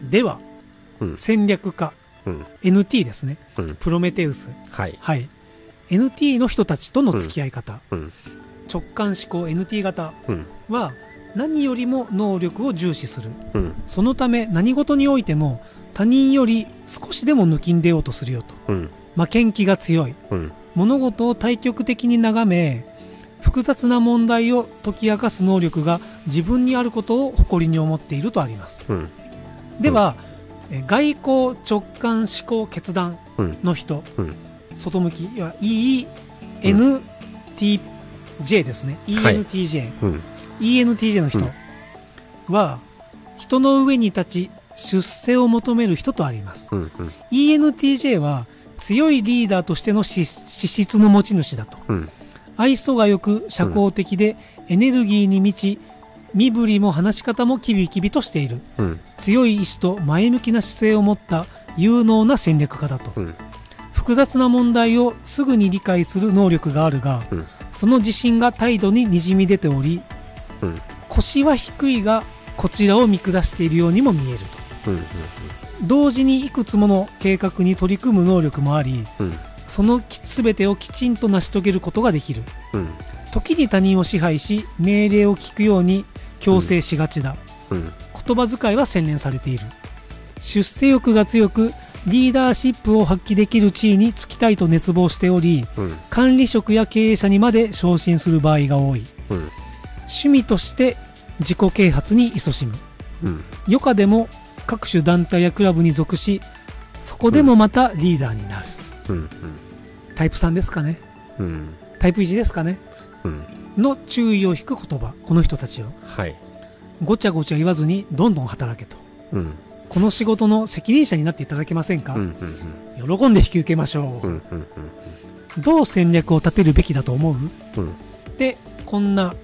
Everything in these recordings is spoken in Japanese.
では、戦略家、NT ですね、プロメテウス、 はい、 NT の人たちとの付き合い方、直感思考 NT 型は何よりも能力を重視する、そのため何事においても他人より少しでも抜きんでようとするよと、負けん気が強い、物事を対極的に眺め複雑な問題を解き明かす能力が自分にあることを誇りに思っているとあります。では、外交直感思考決断の人、外向きいや ENTJ ですね、ENTJ の人は人の上に立ち出世を求める人とあります。ENTJ は強いリーダーとしての資質の持ち主だと、愛想がよく社交的でエネルギーに満ち、身振りも話し方もキビキビとしている、強い意志と前向きな姿勢を持った有能な戦略家だと、複雑な問題をすぐに理解する能力があるが、その自信が態度ににじみ出ており、腰は低いがこちらを見下しているようにも見えると、同時にいくつもの計画に取り組む能力もあり、その全てをきちんと成し遂げることができる、時に他人を支配し命令を聞くように強制しがちだ、言葉遣いは洗練されている、出世欲が強くリーダーシップを発揮できる地位に就きたいと熱望しており、管理職や経営者にまで昇進する場合が多い、趣味として自己啓発に勤しむ、余暇でも各種団体やクラブに属し、そこでもまたリーダーになる、タイプ3ですかね、タイプ1ですかね、の注意を引く言葉、この人たちを、ごちゃごちゃ言わずにどんどん働けと、この仕事の責任者になっていただけませんか、喜んで引き受けましょう、どう戦略を立てるべきだと思う、でこんな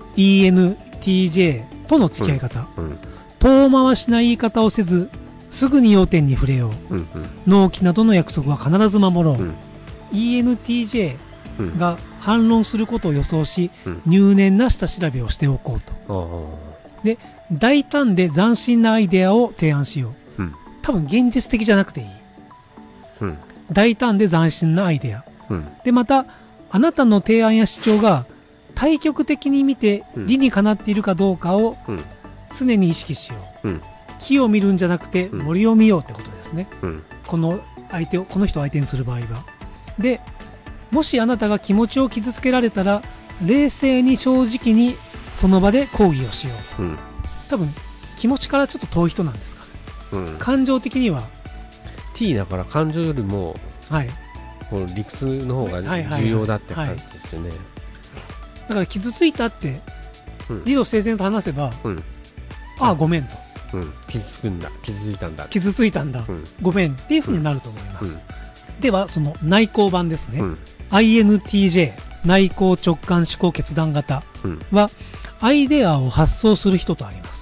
ENTJ との付き合い方、遠回しな言い方をせずすぐに要点に触れよう、納期などの約束は必ず守ろう、ENTJ が反論することを予想し、入念な下調べをしておこうと、で大胆で斬新なアイデアを提案しよう、多分現実的じゃなくていい、大胆で斬新なアイデア、でまたあなたの提案や主張が対極的に見て理にかなっているかどうかを常に意識しよう、木を見るんじゃなくて森を見ようってことですね、この人を相手にする場合は。でもしあなたが気持ちを傷つけられたら冷静に正直にその場で抗議をしようと、多分気持ちからちょっと遠い人なんですかね、感情的には T だから感情よりも、この理屈の方が重要だって感じですよね、だから傷ついたって理路整然と話せば、ああごめんと、傷ついたんだ、ごめんっていうふうになると思います、ではその内向版ですね、INTJ 内向直感思考決断型は、アイデアを発想する人とあります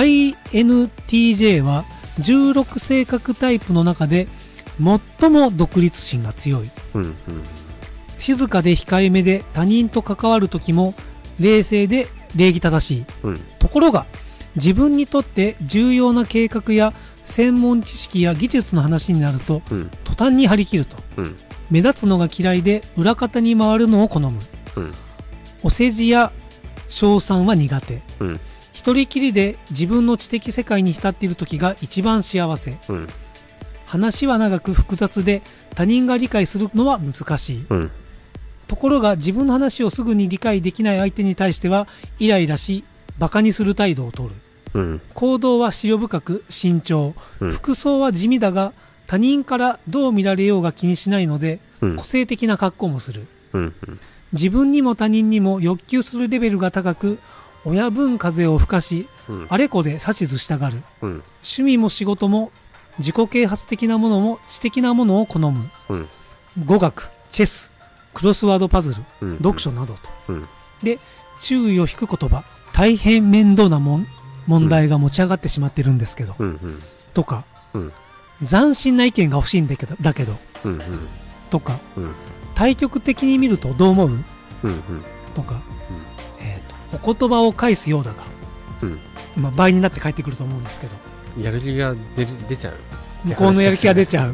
、INTJ は16性格タイプの中で最も独立心が強い、静かで控えめで他人と関わる時も冷静で礼儀正しい、ところが自分にとって重要な計画や専門知識や技術の話になると、途端に張り切ると、目立つのが嫌いで裏方に回るのを好む、お世辞や称賛は苦手、一人きりで自分の知的世界に浸っている時が一番幸せ、話は長く複雑で他人が理解するのは難しい、ところが自分の話をすぐに理解できない相手に対してはイライラしバカにする態度をとる、行動は思慮深く慎重、服装は地味だが他人からどう見られようが気にしないので、個性的な格好もする、自分にも他人にも欲求するレベルが高く親分風を吹かし、あれこで指図したがる、趣味も仕事も自己啓発的なものも知的なものを好む、語学、チェス、クロスワードパズル、読書などと、で注意を引く言葉、大変面倒な問題が持ち上がってしまってるんですけど、とか、斬新な意見が欲しいんだけど、とか、対極的に見るとどう思う、とか、お言葉を返すようだが、倍になって返ってくると思うんですけど、 やる気が出ちゃう、 向こうのやる気が出ちゃう、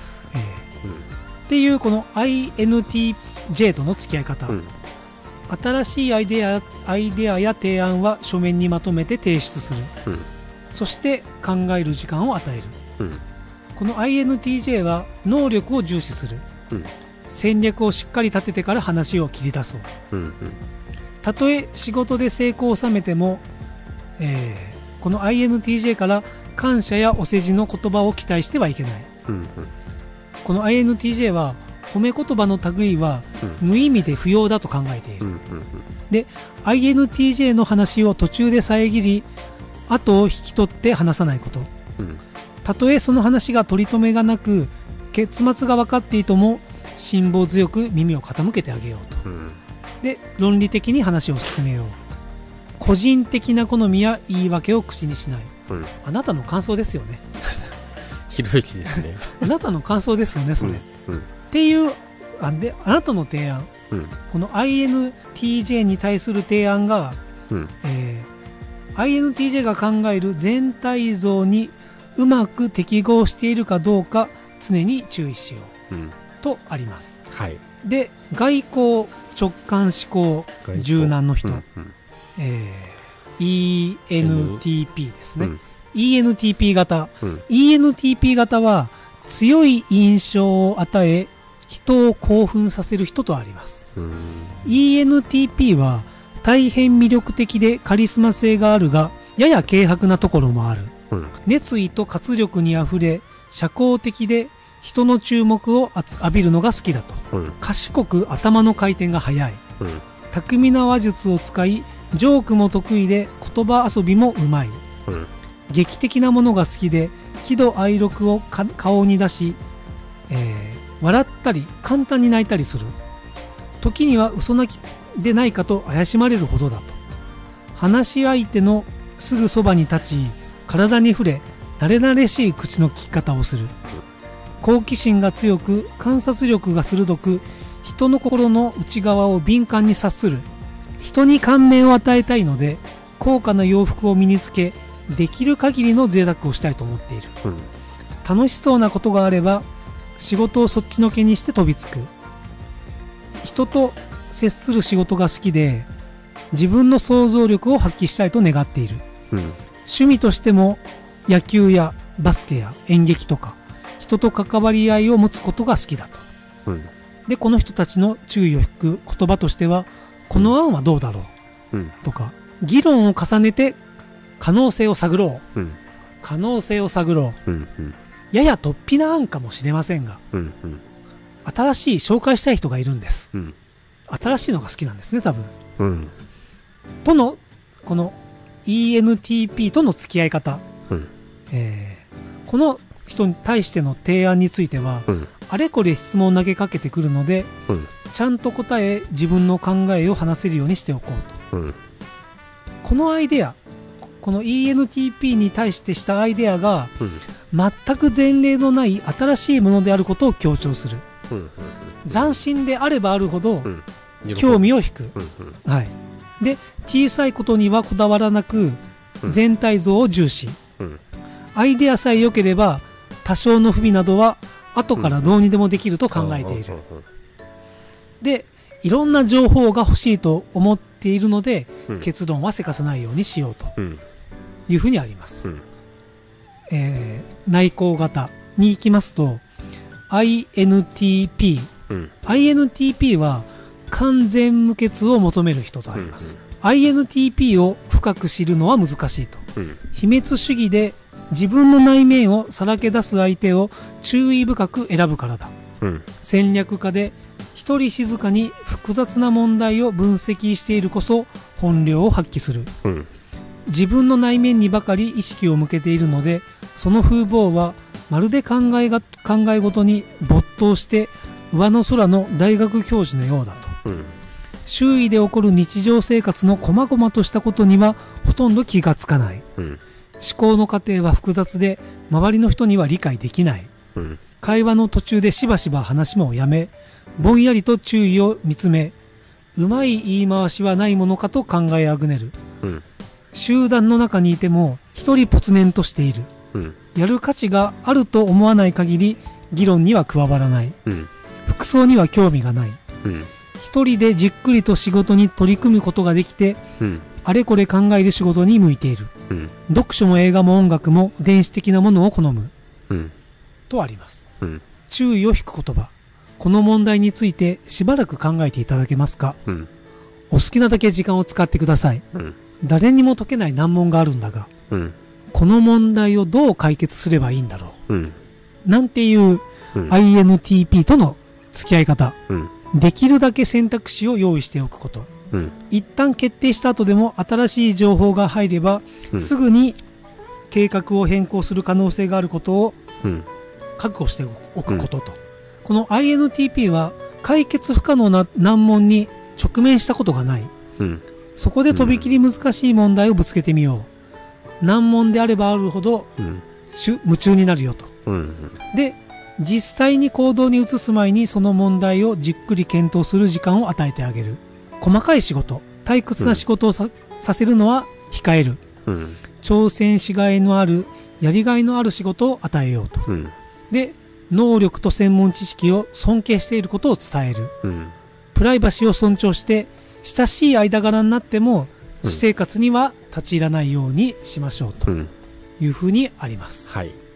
っていうこの INTJ との付き合い方、新しいアイデアや提案は書面にまとめて提出する、そして考える時間を与える、この INTJ は能力を重視する、戦略をしっかり立ててから話を切り出そう、たとえ仕事で成功を収めても、この INTJ から感謝やお世辞の言葉を期待してはいけない、この INTJ は褒め言葉の類は無意味で不要だと考えている、で INTJ の話を途中で遮り後を引き取って話さないこと、たとえその話が取り留めがなく結末が分かっていても辛抱強く耳を傾けてあげようと、で論理的に話を進めよう、個人的な好みや言い訳を口にしない、あなたの感想ですよねひろゆきですねあなたの感想ですよねそれ、っていうあなたの提案、この INTJ に対する提案が、INTJ が考える全体像にうまく適合しているかどうか常に注意しよう、とあります、で外交直感思考柔軟の人、ENTP ですね、ENTP 型、ENTP 型は強い印象を与え人を興奮させる人とあります、ENTP は大変魅力的でカリスマ性があるがやや軽薄なところもある、熱意と活力にあふれ社交的で人の注目を浴びるのが好きだと、賢く頭の回転が速い、巧みな話術を使いジョークも得意で言葉遊びもうまい、劇的なものが好きで喜怒哀楽を顔に出し、笑ったり簡単に泣いたりする、時には嘘泣きでないかと怪しまれるほどだと、話し相手のすぐそばに立ち体に触れ慣れ慣れしい口の利き方をする、好奇心が強く観察力が鋭く人の心の内側を敏感に察する、人に感銘を与えたいので高価な洋服を身につけできる限りの贅沢をしたいと思っている、楽しそうなことがあれば仕事をそっちのけにして飛びつく、人と接する仕事が好きで自分の想像力を発揮したいと願っている、趣味としても野球やバスケや演劇とか人と関わり合いを持つことが好きだと、でこの人たちの注意を引く言葉としてはこの案はどうだろう、とか議論を重ねて可能性を探ろう、可能性を探ろう、やや突飛な案かもしれませんが、新しい紹介したい人がいるんです、新しいのが好きなんですね多分、とのこの ENTP との付き合い方、この人に対しての提案については、あれこれ質問を投げかけてくるので、ちゃんと答え自分の考えを話せるようにしておこうと、このアイデア、この ENTP に対してしたアイデアが、全く前例のない新しいものであることを強調する、斬新であればあるほど、興味を引く、で小さいことにはこだわらなく、全体像を重視、アイデアさえ良ければ多少の不備などは後からどうにでもできると考えている、でいろんな情報が欲しいと思っているので、結論はせかさないようにしようというふうにあります、内向型に行きますと INTP、INTP は完全無欠を求める人とあります、INTP を深く知るのは難しいと、秘密主義で自分の内面をさらけ出す相手を注意深く選ぶからだ、戦略家で一人静かに複雑な問題を分析しているこそ本領を発揮する、自分の内面にばかり意識を向けているので、その風貌はまるで考え事に没頭して上の空の大学教授のようだと、周囲で起こる日常生活の細々としたことにはほとんど気がつかない、思考の過程は複雑で周りの人には理解できない、会話の途中でしばしば話もやめ、ぼんやりと注意を見つめ、うまい言い回しはないものかと考えあぐねる、集団の中にいても一人ぽつねんとしている、 やる価値があると思わない限り議論には加わらない、服装には興味がない、一人でじっくりと仕事に取り組むことができて、あれこれ考える仕事に向いている、読書も映画も音楽も電子的なものを好む、とあります、注意を引く言葉。この問題についてしばらく考えていただけますか。お好きなだけ時間を使ってください。誰にも解けない難問があるんだが、この問題をどう解決すればいいんだろう、なんていう、INTP との付き合い方、できるだけ選択肢を用意しておくこと、一旦決定した後でも新しい情報が入れば、すぐに計画を変更する可能性があることを覚悟しておくことと、この INTP は解決不可能な難問に直面したことがない、そこでとびきり難しい問題をぶつけてみよう、難問であればあるほど、夢中になるよと、で実際に行動に移す前にその問題をじっくり検討する時間を与えてあげる。細かい仕事、退屈な仕事をさせるのは控える、挑戦しがいのあるやりがいのある仕事を与えようと、で能力と専門知識を尊敬していることを伝える、プライバシーを尊重して親しい間柄になっても私生活には立ち入らないようにしましょうというふうにあります。 はい。